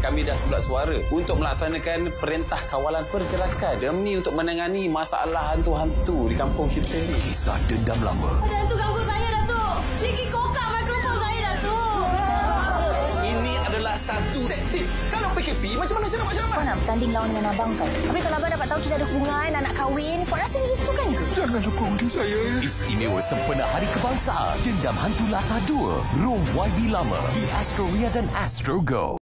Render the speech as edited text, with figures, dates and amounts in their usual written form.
kami dah sebelah suara untuk melaksanakan perintah kawalan pergerakan demi untuk menangani masalah hantu-hantu di kampung kita ni. Kisah dendam lama. Ada hantu ganggu saya, Datuk. Gigi kokak mikrofon saya, Datuk. Ini adalah satu taktik. Kalau PKP, macam mana saya nak buat ceramah? Kau nak bertanding lawan dengan abang kau. Tapi kalau abang dapat tahu kita ada hubungan, nak kahwin, kau rasa dia restukan ke? Jangan sokong diri saya. Istimewa sempena Hari Kebangsaan. Dendam Hantu Latah 2. Room YB Lama di Astro Ria dan Astro Go.